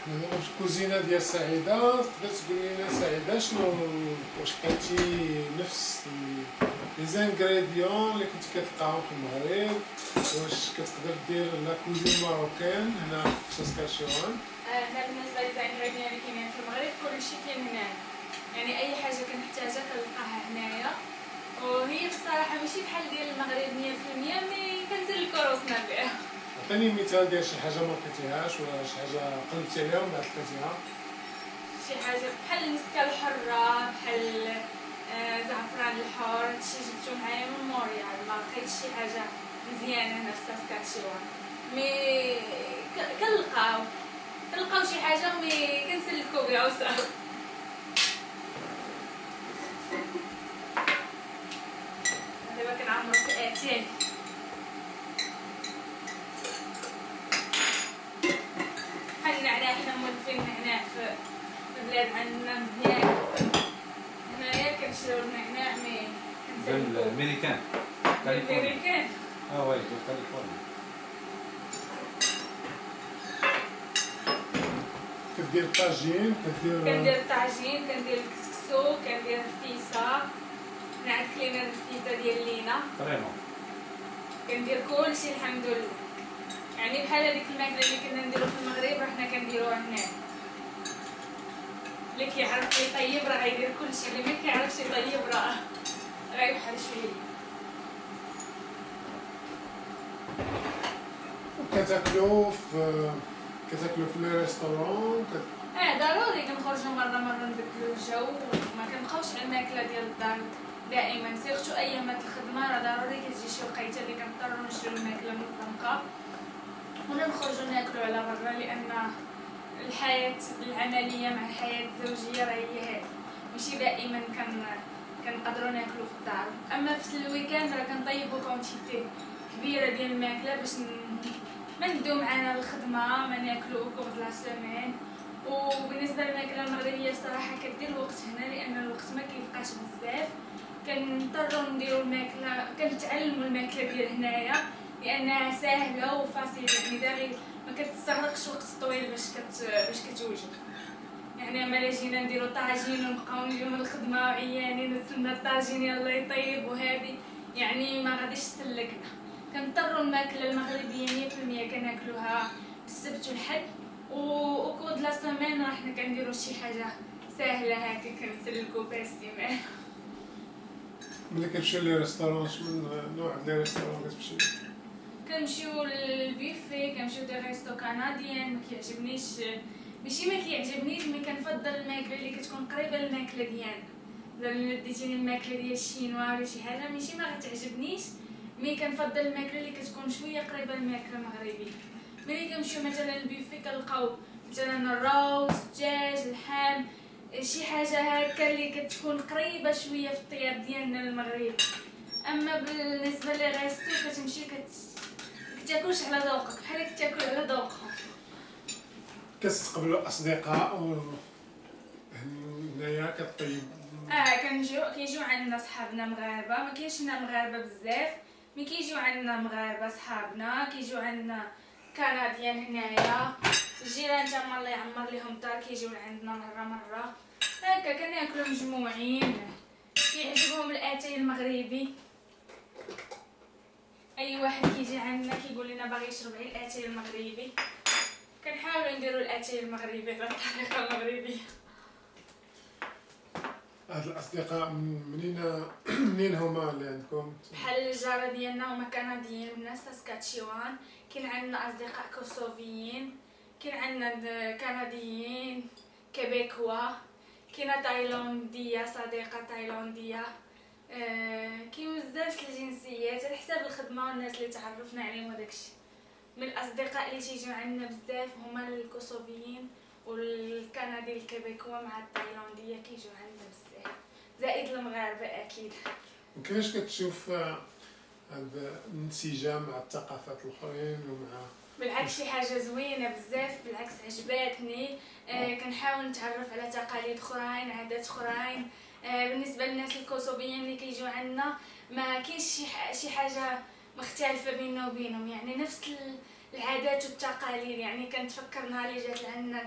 دابا في الكوزينه ديال سعيده تقدر تقول لنا سعيده شنو واش لقيتي نفس لي زانغريديون اللي كنتي كتلقاهم في المغرب واش كتقدر دير لا كوزين ماروكان هنا في ساسكاتشوان؟ هنا بالنسبه للزانغريديون اللي كاينين في المغرب كلشي كاين هنا، يعني اي حاجه كنحتاجها كنلقاها هنايا، وهي بصراحه ماشي بحال ديال المغرب 100% مي كنسلكو روسنا بها. عطيني مثال ديال شي حاجه ما لقيتيهاش ولا شي حاجه قلبتي عليها ومن بعد لقيتيها. شي حاجه بحال المسكه الحره، بحال زعفران الحر، هادشي جبتو معايا من موريال، ما لقيتش شي حاجه مزيانه هنا في ساسكاتشوان، مي كنلقاو شي حاجه مي كنسلكو بها وصافي. دابا كنعمرو في اتاي بحال النعناع، حنا مولفين النعناع في البلاد عندنا مزيان، هنايا كنشريو النعناع مي كنسلكو الامريكان كاليفورنيا. الامريكان. وي دو كاليفورنيا. كدير طاجين كندير الطاجين، كندير الكسكسو، كندير الفيسا، نعرف لينا الفيسا ديال لينا، فريمون كندير كلشي الحمد لله، يعني بحال هذيك الماكله اللي كنا نديرو في المغرب راه حنا كنديروها هنا. اللي كيعرف يطيب راه غيدير كلشي، اللي ما كيعرفش يطيب راه غيبحال شويه. كتاكلو في لي ريستورون ضروري كنخرجو مره نبدلو الجو، وما كنبقاوش على الماكله ديال الدار دائما، سيرتو ايامات الخدمه راه ضروري كتجي شي وقيته اللي كنضطرو نشريو الماكله من الزنقه ولا نخرجو ناكلو على برا، لان الحياه العمليه مع الحياه الزوجيه راه هي هادي، ماشي دائما كنقدروا ناكلو في الدار. اما في الويكاند راه كنطيبو كونتيتي كبيره ديال الماكله باش ما ندو معانا الخدمه، ما ناكلو كور لا سيمين. وبالنسبه للماكله المغربيه بصراحه كدير الوقت هنا، لان الوقت ما كيبقاش بزاف، كنضطروا نديروا الماكله، كنتعلموا الماكله ديال هنايا لانها ساهله وفاسيله، يعني داغي ما كتستغرقش وقت طويل باش كتوجد. يعني اما جينا نديروا طاجين ونبقاو نجيو من الخدمه عيانين نتسنى الطاجين يلا يطيب وهذه، يعني ما غاديش تسلكنا. كنضطروا الماكله المغربيه 100% كناكلوها السبت والحد، وكود لا سيمين راه حنا كنديروا شي حاجه ساهله هكا كنسلكو بها السيمانه. ملي كتمشيو لي ريستورون شنو نوع ديال لي ريستورون كتمشيو؟ كنمشيو للبيفي، كنمشيو دي ريستو كنديان، ما كيعجبنيش، ماشي ما كيعجبنيش مي كنفضل الماكله اللي كتكون قريبه للماكله ديالنا. زعما ديتيني الماكله ديال الشينوا ولا شي حاجه ماشي ما غتعجبنيش، مي كنفضل الماكله اللي كتكون شويه قريبه للماكله المغربيه. ملي كنمشيو مثلا للبيفي كنلقاو مثلا الروز، الدجاج، اللحم، شي حاجه هكا اللي كتكون قريبه شويه في الطياب ديالنا المغربي. اما بالنسبه لي غيستو كتمشي كتاكلش على ذوقك بحال كتاكل على ذوقهم. كتستقبلوا اصدقاء هنايا كطيب؟ كيجيو عندنا صحابنا مغاربه، ما كاينش هنا مغاربه بزاف، مي كيجيو عندنا مغاربه صحابنا، كيجيو عندنا كنديان هنايا، الجيران تما الله يعمر ليهم الدار كيجيو لعندنا مره هكا كناكلو مجموعين، كيعجبهم الاتاي المغربي. اي واحد كيجي عندنا كيقول لنا باغي يشرب غير الاتاي المغربي، كنحاولوا نديروا الاتاي المغربي على الطريقه المغربيه. هاد الاصدقاء منين هما اللي عندكم؟ بحال الجاره ديالنا هما كنديين من ساسكاتشوان، كاين عندنا اصدقاء كوسوفيين، كاين عندنا كنديين، كيبيكوا، كاينه تايلانديه صديقه تايلانديه، كاين بزاف الجنسيات على حساب الخدمه والناس اللي تعرفنا عليهم وداكشي. من الاصدقاء اللي تيجيو عندنا بزاف هما الكوسوفيين والكندي الكيبيكوا مع التايلانديه كيجيو عندنا بزاف، زائد المغاربه اكيد. مكاينش كتشوف هاد الانسجام مع الثقافات الاخرين ومع بالعكس شي حاجه زوينه بزاف، بالعكس عجباتني. كنحاول نتعرف على تقاليد اخرين، عادات اخرين. بالنسبه للناس الكوسوفيين اللي كيجيو عندنا ما كاينش شي حاجه مختلفه بيننا وبينهم، يعني نفس العادات والتقاليد. يعني كنتفكر نهار اللي جات لعندنا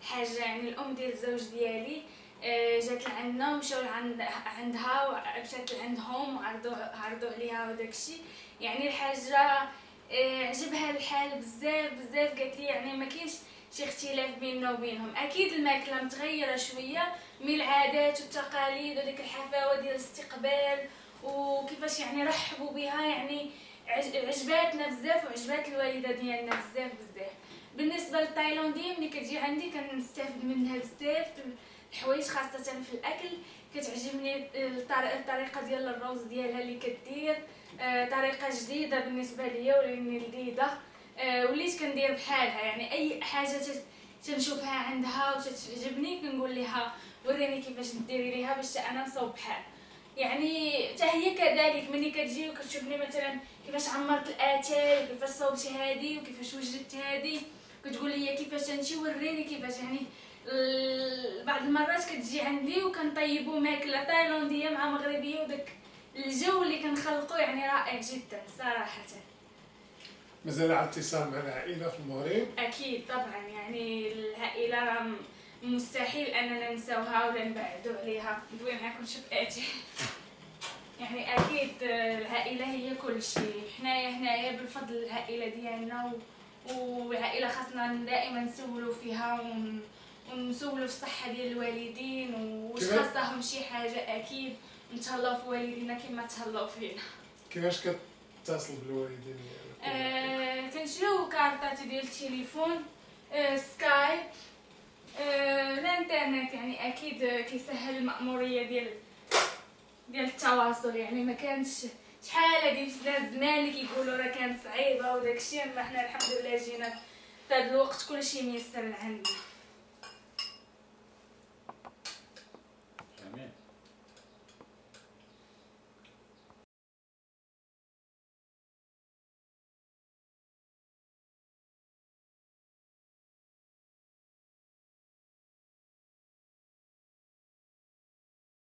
حاجه يعني الام ديال الزوج ديالي جات لعندنا ومشاو عندها ومشات لعندهم وعرضوا عليها وداكشي. يعني الحاجه عجبها الحال بزاف بزاف. قالت لي يعني ما كاينش شي اختلاف بيننا وبينهم. اكيد الماكله متغيره شويه من العادات والتقاليد وديك الحفاوه ديال الاستقبال وكيفاش يعني رحبوا بها. يعني عجباتنا بزاف وعجبات الوالده ديالنا بزاف بزاف. بالنسبه للتايلانديه ملي كتجي عندي كنستافد منها بزاف الحوايج خاصه في الاكل. كتعجبني الطريقه ديال الروز ديالها اللي كدير طريقه جديده بالنسبه ليا ولاني جديده. وليت كندير بحالها. يعني اي حاجه تنشوفها عندها وتتعجبني كنقول لها وريني كيفاش ديري ليها باش انا نصوب بحال. يعني حتى هي كذلك ملي كتجي وكتشوفني مثلا كيفاش عمرت الاتاي وكيفاش صوبتي هذه وكيفاش وجدت هذه كتقول لي كيفاش انتي وريني كيفاش. يعني بعض المرات كتجي عندي وكنطيبوا ماكله تايلانديه مع مغربيه وداك الجو اللي كنخلقوا يعني رائع جدا صراحه. مازال على اتصال مع العائله في المغرب؟ اكيد طبعا. يعني العائله راه مستحيل اننا ننساوها ولا نبعدوا عليها. ندوي معاكم شفاتي يعني اكيد العائله هي كل شيء. حنايا هنايا بالفضل العائله ديالنا والعائله خاصنا دائما نسولوا فيها ونسولوا في الصحه ديال الوالدين واش خاصهم شي حاجه. اكيد نتهلاو في والدينا كما تهلاو فينا. كيفاش كتصل بالوالدين ديالك؟ كنشريو كارطات ديال التليفون سكايب الانترنت. يعني اكيد كيسهل المأموريه ديال التواصل. يعني ما كانش شحال هادي في الزمان اللي كيقولوا راه كانت صعيبه وداكشي. اما حنا الحمد لله جينا في هذا الوقت كلشي ميسر عندنا.